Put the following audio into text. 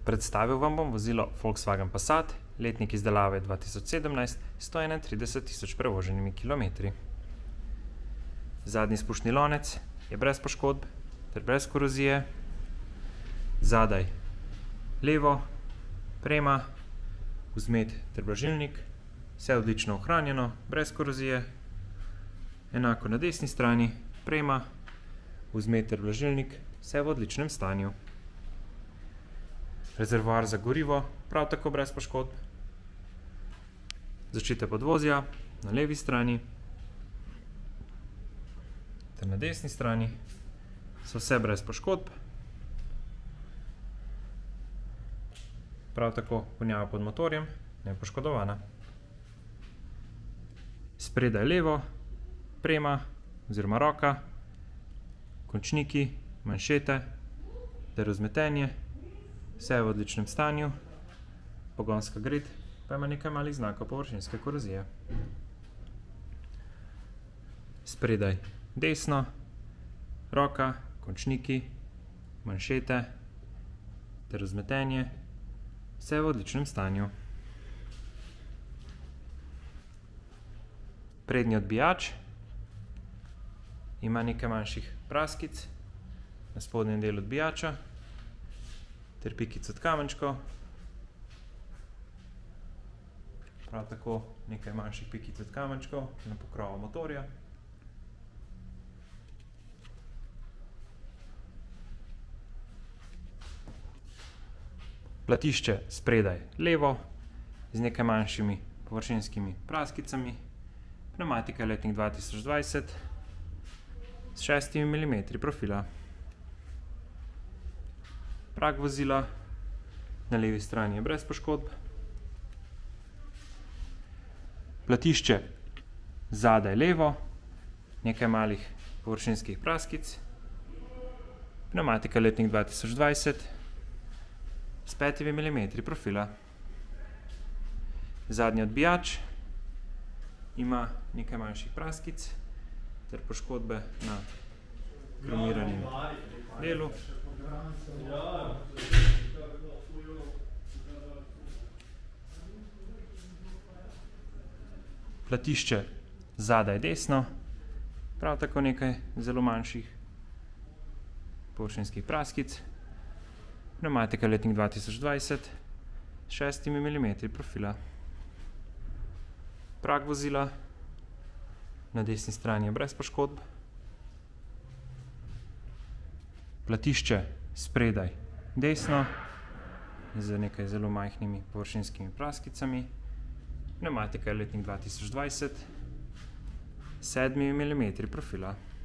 Predstavil vam bom vozilo Volkswagen Passat, letnik izdelave 2017, 131 tisoč prevoženimi kilometri. Zadnji spuščni lonec je brez poškodb ter brez korozije. Zadaj levo, prema, vzmet ter blažilnik, vse odlično ohranjeno, brez korozije. Enako na desni strani, prema, vzmet ter blažilnik, vse v odličnem stanju. Rezervoar za gorivo, prav tako brez poškodb. Zaščite podvozja na levi strani ter na desni strani so vse brez poškodb. Prav tako ponjava pod motorjem nepoškodovana. Spredaj levo, prema oziroma roka, končniki, manšete ter vzmetenje, vse v odličnem stanju. Pogonska gred pa ima nekaj malih znakov površinske korozije. Spredaj desno, roka, končniki, manšete ter vzmetenje, vse v odličnem stanju. Prednji odbijač ima nekaj manjših praskic na spodnjem delu odbijača ter pikic od kamenčkov. Prav tako nekaj manjših pikic od kamenčkov na pokrovu motorja. Platišče spredaj levo z nekaj manjšimi površinskimi praskicami. Pnevmatika je letnik 2020 s 6 mm profila. Prag vozila na levi strani je brez poškodb. Platišče zadaj levo, nekaj malih površinskih praskic. Pnevmatika letnik 2020 s 5 mm profila. Zadnji odbijač ima nekaj manjših praskic ter poškodbe na kromiranem delu. Platišče zadaj desno, prav tako nekaj zelo manjših površinskih praskic. Pnevmatika letnik 2020 s 6 mm profila. Prag vozila na desni strani je brez poškodb. Platišče spredaj desno z nekaj zelo majhnimi površinskimi praskicami. Pnevmatika je letnik 2020 s 7 mm profila.